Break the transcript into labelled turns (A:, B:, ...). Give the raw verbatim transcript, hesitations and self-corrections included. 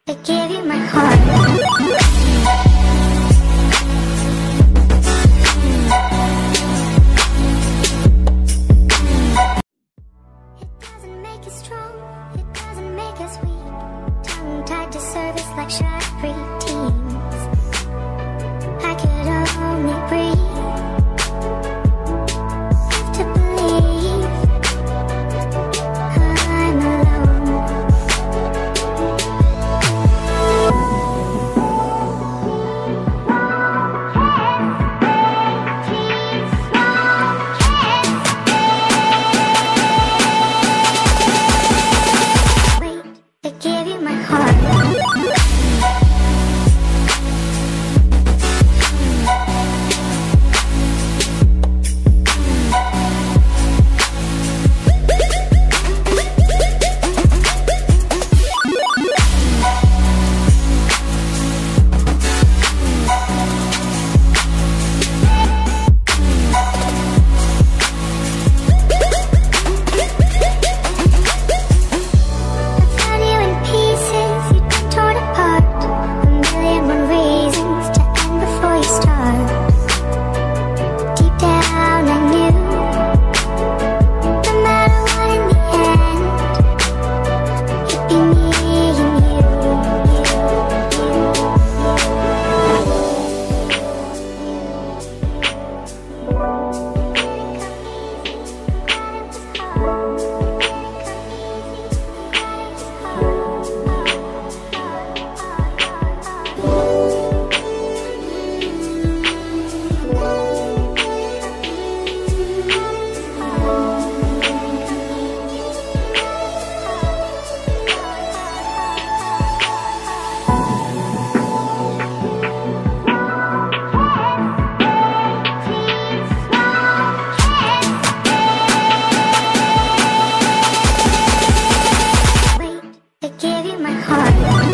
A: I gave you my heart. It doesn't make us strong, it doesn't make us weak. Tongue tied to service like shy preteens. I could only breathe. Have to believe I'm alone. Wait, I gave you my heart. I gave you my heart.